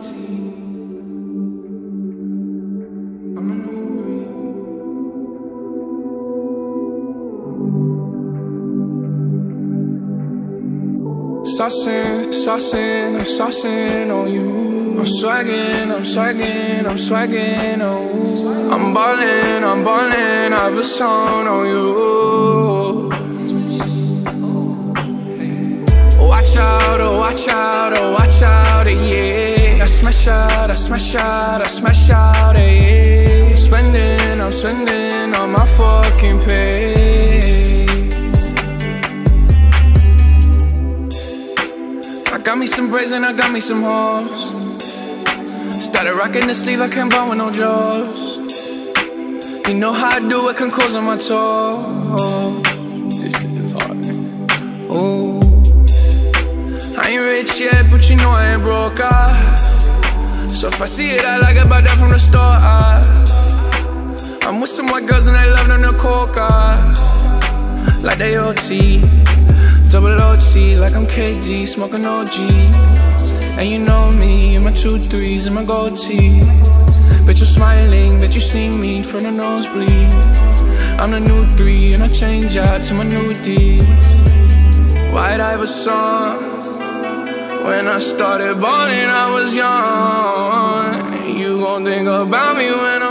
Saucing, I'm saucing on you. I'm swagging, oh. I'm ballin', I have a song on you. Watch out, oh watch out, oh watch out, yeah. I smash out, yeah. I'm spending on my fucking pay. I got me some braids and I got me some hoes. Started rocking the sleeve, I can't buy with no jaws. You know how I do it, can close on my toes. This shit is hard. Oh, I ain't rich yet, but you know I ain't broke, so if I see it, I like it, buy that from the store, I'm with some white girls and they love them to coca, like they OT, double OT, like I'm KG, smoking OG. And you know me, in my 2 3s and my gold tee. Bet you're smiling, bet you see me from the nosebleed. I'm the new 3 and I change out to my new D. White Iverson. When I started balling, I was young. You gon' think about me when I'm